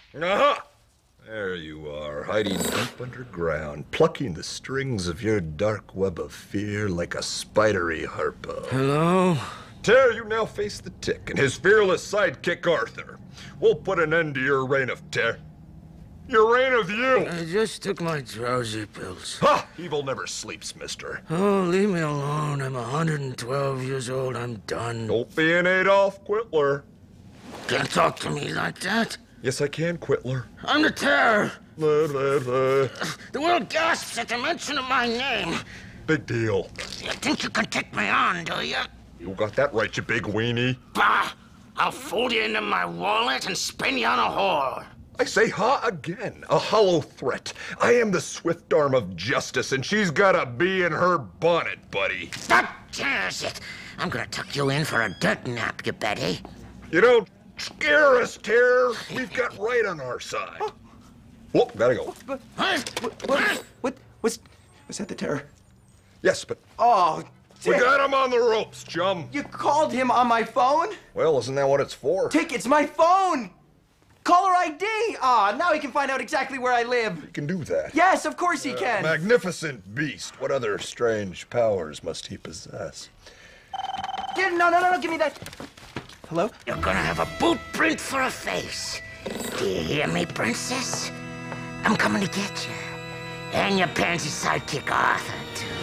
Aha! There you are, hiding deep underground, plucking the strings of your dark web of fear like a spidery harpo. Hello? Tear, you now face the Tick and his fearless sidekick Arthur. We'll put an end to your reign of terror. Your reign of you! I just took my drowsy pills. Ha! Evil never sleeps, mister. Oh, leave me alone. I'm 112 years old. I'm done. Don't be an Adolf Quittler. Can't talk to me like that. Yes, I can, Quittler. I'm the Terror. The The world gasps at the mention of my name. Big deal. You think you can take me on, do you? You got that right, you big weenie. Bah! I'll fold you into my wallet and spin you on a whore. I say ha again, a hollow threat. I am the swift arm of justice, and she's got a bee in her bonnet, buddy. That tears it. I'm gonna tuck you in for a dirt nap, you Betty. You don't scare us, Terror. We've got right on our side. Whoop, gotta go. Was that the Terror? Yes, but Oh, we Dick, got him on the ropes, chum. you called him on my phone? Well, isn't that what it's for? Dick, it's my phone! Caller ID! Ah, now he can find out exactly where I live. He can do that. Yes, of course he can. Magnificent beast. What other strange powers must he possess? No, give me that. Hello? You're gonna have a boot print for a face. Do you hear me, princess? I'm coming to get you. And your pansy sidekick Arthur, too.